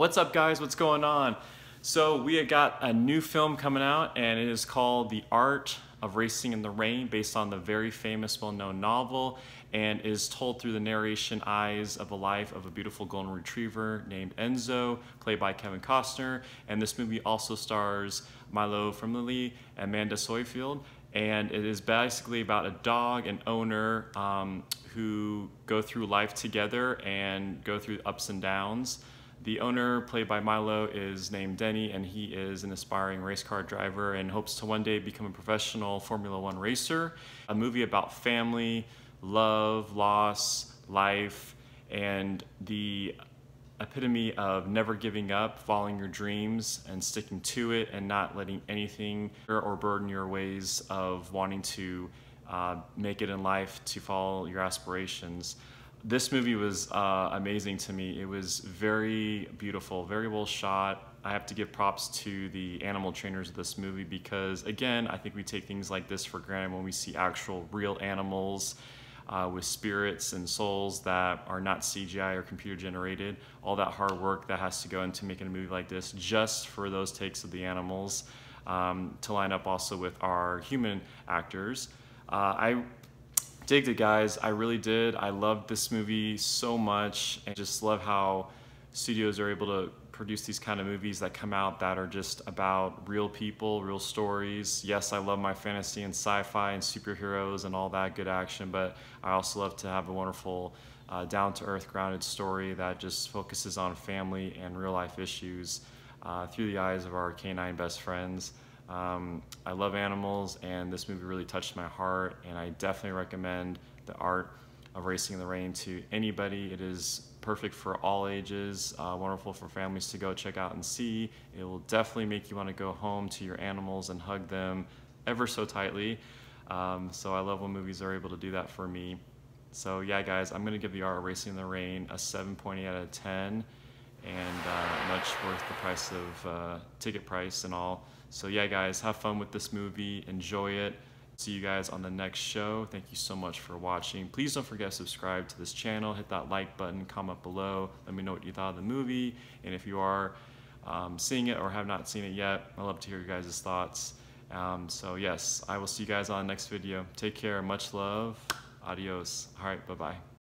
What's up, guys? What's going on? So we have got a new film coming out, and it is called The Art of Racing in the Rain, based on the very famous, well-known novel, and is told through the narration eyes of the life of a beautiful golden retriever named Enzo, played by Kevin Costner. And this movie also stars Milo from Lily and Amanda Seyfried, and it is basically about a dog and owner who go through life together and go through ups and downs. The owner, played by Milo, is named Denny, and he is an aspiring race car driver and hopes to one day become a professional Formula One racer. A movie about family, love, loss, life, and the epitome of never giving up, following your dreams and sticking to it, and not letting anything or burden your ways of wanting to make it in life, to follow your aspirations. This movie was amazing to me. It was very beautiful, very well shot. I have to give props to the animal trainers of this movie because, again, I think we take things like this for granted when we see actual real animals with spirits and souls that are not CGI or computer generated. All that hard work that has to go into making a movie like this just for those takes of the animals to line up also with our human actors. I digged it, guys. I really did. I loved this movie so much, and just love how studios are able to produce these kind of movies that come out that are just about real people, real stories. Yes, I love my fantasy and sci-fi and superheroes and all that good action, but I also love to have a wonderful down-to-earth, grounded story that just focuses on family and real-life issues through the eyes of our canine best friends. I love animals, and this movie really touched my heart, and I definitely recommend The Art of Racing in the Rain to anybody. It is perfect for all ages, wonderful for families to go check out and see. It will definitely make you want to go home to your animals and hug them ever so tightly. So I love when movies are able to do that for me. So yeah, guys, I'm going to give The Art of Racing in the Rain a 7.8 out of 10. And much worth the price of ticket price and all. So yeah, guys, have fun with this movie, enjoy it. See you guys on the next show. Thank you so much for watching. Please don't forget to subscribe to this channel, hit that like button, comment below, let me know what you thought of the movie, and if you are seeing it or have not seen it yet, I'd love to hear your guys' thoughts. So yes, I will see you guys on the next video. Take care, much love, adios. All right, bye-bye.